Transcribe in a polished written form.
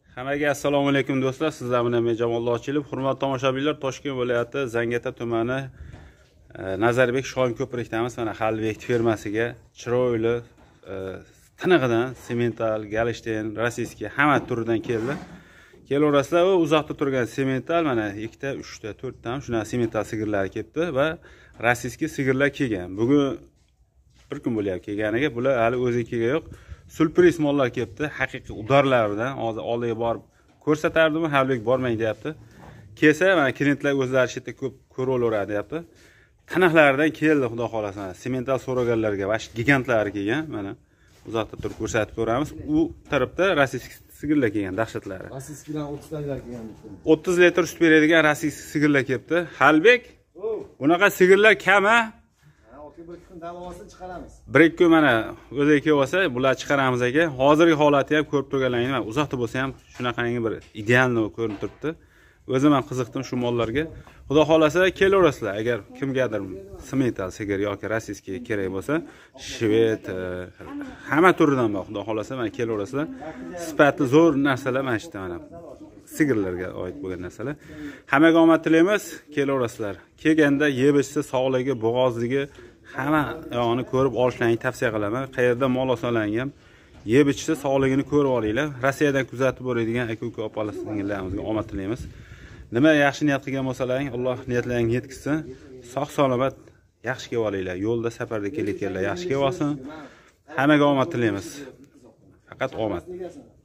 Hammaga assalomu alaykum do'stlar. Sizlar bilan men Jamolloh Ochilov. Hurmatli tomoshabinlar, Toshkent viloyati Zangata tumani Nazarbek Shohin ko'prikdamiz. Mana Halbek fermasiga chiroyli tinig'idan semental, galishten, rossiyskiy hamma turidan keldi. Kelaverasizlar, u uzoqda turgan semental mana 2 ta, 3 ta, 4 ta shuna semental sigirlar kelibdi va rossiyskiy sigirlar kelgan. Bugun bir kun bo'lyapti kelganiga. Bular hali o'zikiga yo'q. Surpriz mollar kelibdi. Haqiqiy udorlardan hozir oldiga borib ko'rsatardim, Halbek bormang deyapti. Kelsa, mana klientlar o'zlari chetda ko'p ko'rib olaveradi deyapti. Taniqlardan keldi, xudo xolasa. Semental so'raganlarga va gigantlari kelgan. Mana uzoqda turib ko'rsatib ko'ramiz. U tarafda rossiyskiy sigirlar kelgan, dahshatlari. Rossiyskilar 30 talar kelgan. 30 litr sut beradigan rossiyskiy sigirlar kelibdi. Halbek, bunaqa sigirlar kam-a? Bir kun dam olsa chiqaramiz. Bir kun mana o'ziga kelib olsa, bular chiqaramiz aka. Hozirgi holati ham ko'rib turganlaringiz, uzoqda bo'lsa ham shunaqangi bir idealni ko'rinib turibdi. O'zim ham qiziqdim shu mollarga. Xudo xolasa kelaverasizlar. Agar kimgadir semental sigir yoki rossiyskiy kerak bo'lsa, shved hamma turidan bor. Xudo xolasa mana kelaverasizlar. Sifati zo'r narsalar mana shu mana sigirlarga oid bo'lgan narsalar. Hammaga omad tilaymiz, kelaverasizlar. Kelganda yeb ichsa sog'ligi, bo'g'ozligi hamma yog'ini ko'rib olishlarini tavsiya qilaman. Qayerda mol olsalaring ham yeb ichsa sog'ligini ko'rib olinglar. Rossiyadan kuzatib boradigan aka-uka opalar singillarimizga omad tilaymiz. Nima yaxshi niyat qilgan bo'lsalaring, Alloh niyatlaringizni yetkazsin. Sog' salomat yaxshi kelib olinglar. Yo'lda safarda kelayotganlar yaxshi kelib olsin. Hammaga omad tilaymiz. Faqat omad.